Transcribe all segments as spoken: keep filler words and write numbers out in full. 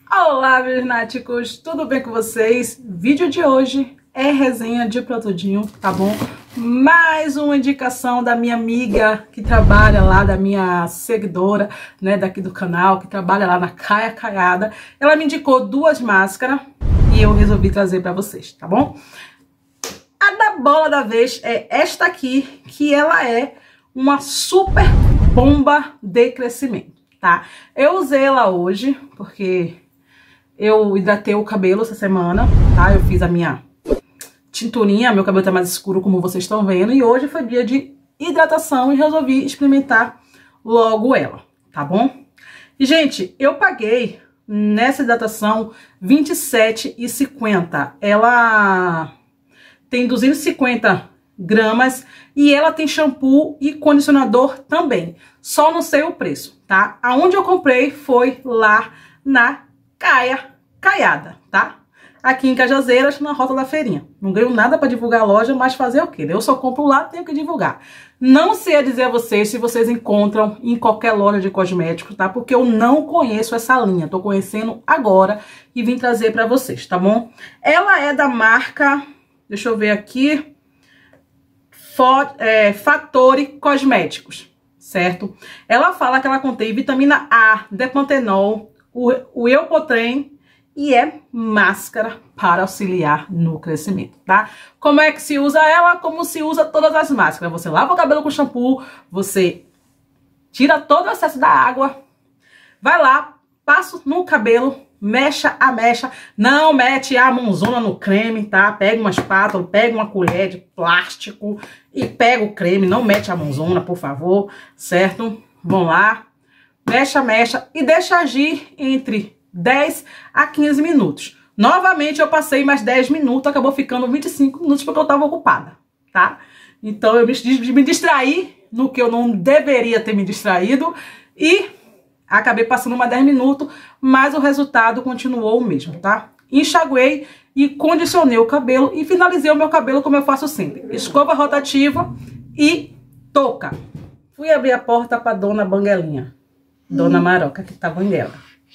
Olá, meus náticos, tudo bem com vocês? Vídeo de hoje é resenha de produtinho, tá bom? Mais uma indicação da minha amiga que trabalha lá, da minha seguidora, né, daqui do canal, que trabalha lá na Caia Caiada. Ela me indicou duas máscaras e eu resolvi trazer pra vocês, tá bom? A da bola da vez é esta aqui, que ela é uma super bomba de crescimento, tá? Eu usei ela hoje, porque eu hidratei o cabelo essa semana, tá? Eu fiz a minha tinturinha, meu cabelo tá mais escuro, como vocês estão vendo. E hoje foi dia de hidratação e resolvi experimentar logo ela, tá bom? E, gente, eu paguei nessa hidratação vinte e sete reais e cinquenta centavos. Ela tem duzentos e cinquenta gramas e ela tem shampoo e condicionador também. Só não sei o preço, tá? Aonde eu comprei foi lá na Caia Caiada, tá? Aqui em Cajazeiras, na Rota da Feirinha. Não ganho nada pra divulgar a loja, mas fazer o quê? Eu só compro lá, tenho que divulgar. Não sei dizer a vocês se vocês encontram em qualquer loja de cosméticos, tá? Porque eu não conheço essa linha. Tô conhecendo agora e vim trazer pra vocês, tá bom? Ela é da marca, deixa eu ver aqui, For, é, Fattori Cosméticos, certo? Ela fala que ela contém vitamina A, Depantenol, o, o Eupotrem e é máscara para auxiliar no crescimento, tá? Como é que se usa ela? Como se usa todas as máscaras. Você lava o cabelo com shampoo, você tira todo o excesso da água, vai lá, passa no cabelo, mecha a mecha, não mete a mãozona no creme, tá? Pega uma espátula, pega uma colher de plástico e pega o creme, não mete a mãozona, por favor, certo? Vão lá, mecha, mecha e deixa agir entre dez a quinze minutos. Novamente eu passei mais dez minutos, acabou ficando vinte e cinco minutos porque eu tava ocupada, tá? Então eu me, me distraí no que eu não deveria ter me distraído e acabei passando mais dez minutos, mas o resultado continuou o mesmo, tá? Enxaguei e condicionei o cabelo e finalizei o meu cabelo como eu faço sempre. Escova rotativa e touca. Fui abrir a porta pra dona Banguelinha. Dona Maroca, que tá banguela.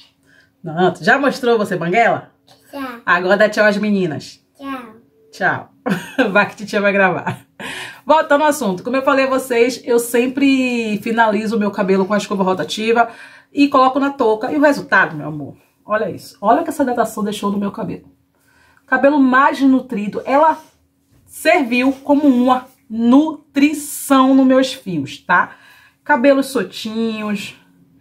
Não, já mostrou você banguela? Tchau. Agora dá tchau às meninas. Tchau. Tchau. Vai que titia vai gravar. Voltando ao assunto. Como eu falei a vocês, eu sempre finalizo o meu cabelo com a escova rotativa e coloco na touca. E o resultado, meu amor, olha isso. Olha o que essa hidratação deixou no meu cabelo. Cabelo mais nutrido. Ela serviu como uma nutrição nos meus fios, tá? Cabelos soltinhos,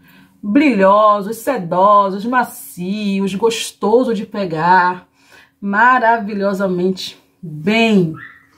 brilhosos, sedosos, macios, gostoso de pegar, maravilhosamente bem.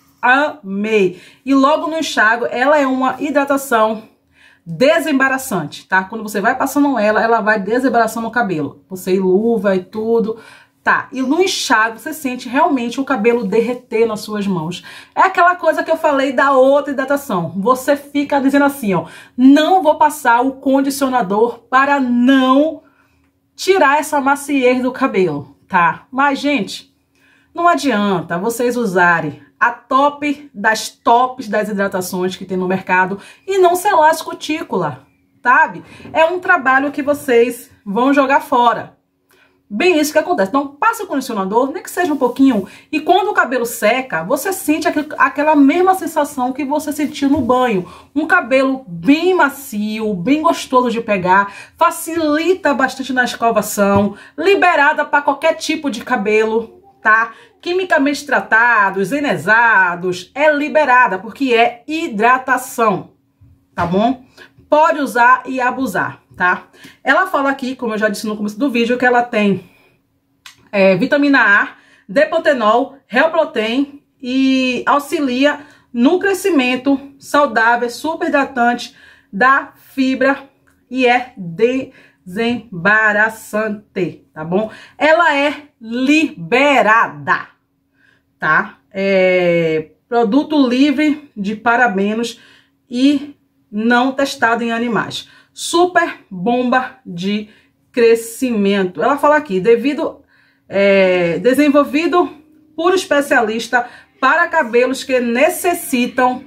Amei. E logo no enxágue, ela é uma hidratação desembaraçante, tá? Quando você vai passando ela, ela vai desembaraçando o cabelo. Você luva e tudo, tá? E no enxágue, você sente realmente o cabelo derreter nas suas mãos. É aquela coisa que eu falei da outra hidratação. Você fica dizendo assim, ó, não vou passar o condicionador para não tirar essa maciez do cabelo, tá? Mas, gente, não adianta vocês usarem a top das tops das hidratações que tem no mercado e não selar as cutículas, sabe? É um trabalho que vocês vão jogar fora. Bem isso que acontece. Então, passa o condicionador, nem que seja um pouquinho, e quando o cabelo seca, você sente aquele, aquela mesma sensação que você sentiu no banho. Um cabelo bem macio, bem gostoso de pegar, facilita bastante na escovação, liberada para qualquer tipo de cabelo, tá? Quimicamente tratados, enesados, é liberada, porque é hidratação, tá bom? Pode usar e abusar, tá? Ela fala aqui, como eu já disse no começo do vídeo, que ela tem é, vitamina A, Depantenol, Helprotein e auxilia no crescimento saudável, super hidratante da fibra e é desembaraçante, tá bom? Ela é liberada, tá? É produto livre de parabenos e não testado em animais. Super bomba de crescimento. Ela fala aqui, devido é, desenvolvido por especialista para cabelos que necessitam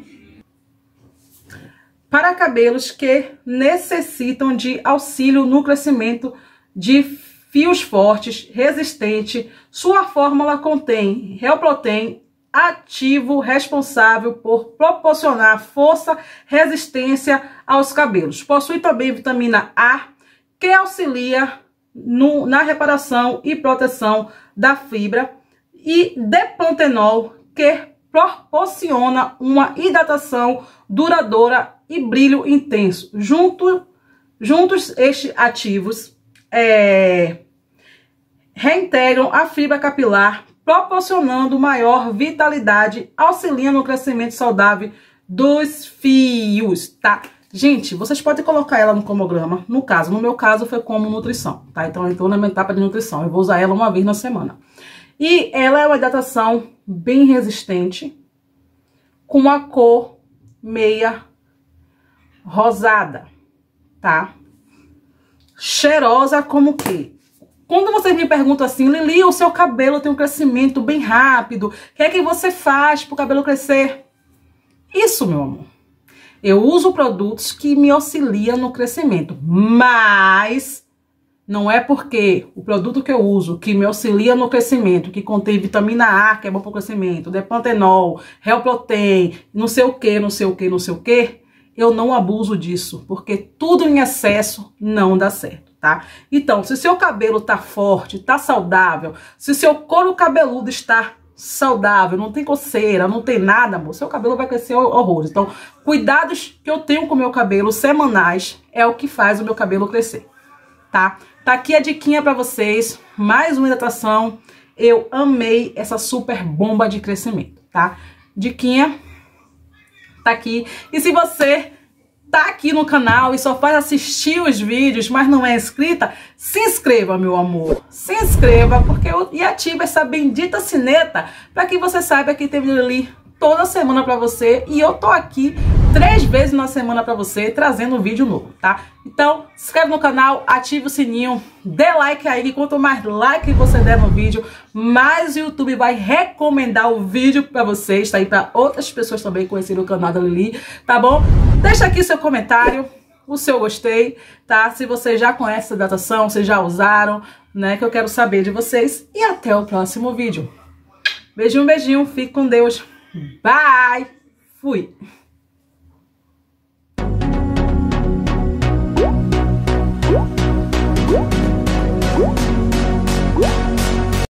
para cabelos que necessitam de auxílio no crescimento de fios fortes, resistente. Sua fórmula contém Helprotein, ativo responsável por proporcionar força, resistência aos cabelos. Possui também vitamina A, que auxilia no, na reparação e proteção da fibra, e depantenol, que proporciona uma hidratação duradoura e brilho intenso. Junto, juntos, estes ativos é, reintegram a fibra capilar, proporcionando maior vitalidade, auxiliando no crescimento saudável dos fios, tá? Gente, vocês podem colocar ela no cromograma. No caso, no meu caso, foi como nutrição, tá? Então, eu estou na minha etapa de nutrição. Eu vou usar ela uma vez na semana. E ela é uma hidratação bem resistente, com uma cor meia rosada, tá? Cheirosa como que? Quando vocês me perguntam assim, Lili, o seu cabelo tem um crescimento bem rápido, o que é que você faz para o cabelo crescer? Isso, meu amor. Eu uso produtos que me auxiliam no crescimento, mas não é porque o produto que eu uso, que me auxilia no crescimento, que contém vitamina A, que é bom para o crescimento, depantenol, Helprotein, não sei o que, não sei o que, não sei o que, eu não abuso disso, porque tudo em excesso não dá certo, tá? Então, se seu cabelo tá forte, tá saudável, se seu couro cabeludo está saudável, não tem coceira, não tem nada, amor, seu cabelo vai crescer horrores. Então, cuidados que eu tenho com o meu cabelo semanais é o que faz o meu cabelo crescer, tá? Tá aqui a diquinha pra vocês, mais uma hidratação. Eu amei essa super bomba de crescimento, tá? Diquinha tá aqui. E se você tá aqui no canal e só faz assistir os vídeos, mas não é inscrita, se inscreva, meu amor. Se inscreva, porque eu, e ative essa bendita sineta para que você saiba que tem vídeo ali toda semana para você. E eu tô aqui três vezes na semana para você, trazendo um vídeo novo, tá? Então, se inscreve no canal, ative o sininho, dê like aí, que quanto mais like você der no vídeo, mais o YouTube vai recomendar o vídeo para vocês, tá? E para outras pessoas também conhecerem o canal da Lili, tá bom? Deixa aqui seu comentário, o seu gostei, tá? Se vocês já conhecem essa hidratação, se já usaram, né? Que eu quero saber de vocês. E até o próximo vídeo. Beijinho, beijinho, fique com Deus. Bye! Fui!